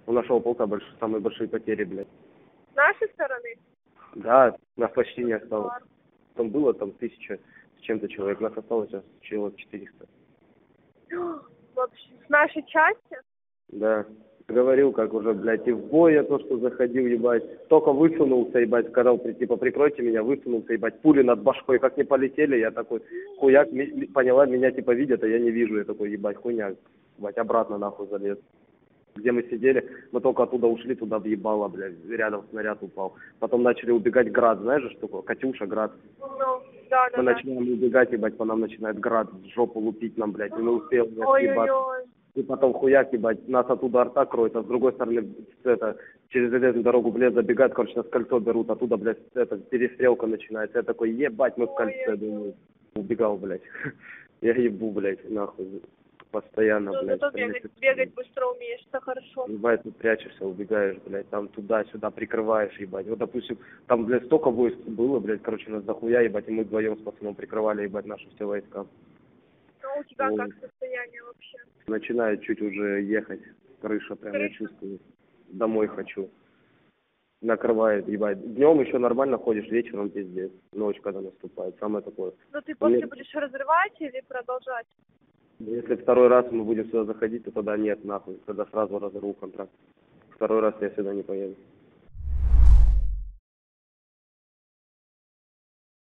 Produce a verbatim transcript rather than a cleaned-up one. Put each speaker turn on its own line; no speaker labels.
У нашего полка больш... самые большие потери, блядь.
С нашей стороны?
Да, нас почти не осталось. Там было там тысяча с чем-то человек, нас осталось сейчас человек четыреста.
Вообще, с нашей части?
Да. Говорил, как уже, блядь, и в бой я то, что заходил, ебать. Только высунулся, ебать, сказал, типа, прикройте меня, высунулся, ебать. Пули над башкой как не полетели, я такой, хуяк, ми- поняла, меня, типа, видят, а я не вижу. Я такой, ебать, хуйня, ебать, обратно нахуй залез. Где мы сидели, мы только оттуда ушли, туда въебало, блядь, рядом снаряд упал. Потом начали убегать град, знаешь, что такое? Катюша, град.
Ну, да, да,
Мы
да.
начинаем убегать, ебать, по нам начинает град в жопу лупить нам, блядь, и мы успели, блядь, ебать.
Ой-ой-ой.
И потом хуяк, ебать, нас оттуда арта кроет, а с другой стороны, это, через железную дорогу в лес забегает, короче, нас кольцо берут, оттуда, блядь, это, перестрелка начинается. Я такой, ебать, мы в кольце, думаю, убегал, блядь. Я ебу, блядь, нахуй, постоянно,
Ну,
блядь.
зато бегать, бегать быстро умеешь, это хорошо.
Ебать, ты прячешься, убегаешь, блядь, там туда-сюда прикрываешь, ебать. Вот, допустим, там, блядь, столько войск было, блядь, короче, нас дохуя, ебать, и мы вдвоем с пацаном прикрывали, ебать, наши все войска.
Ну, у тебя
Вот.
как состояние вообще?
Начинает чуть уже ехать, крыша прям, я
Крыша?
чувствую. Домой хочу. Накрывает, ебать. Днем еще нормально ходишь, вечером пиздец. Ночь, когда наступает, самое такое.
Ну, ты
У
после
меня-
будешь разрывать или продолжать?
Если второй раз мы будем сюда заходить, то тогда нет, нахуй. Тогда сразу разорву контракт. Второй раз я сюда не поеду.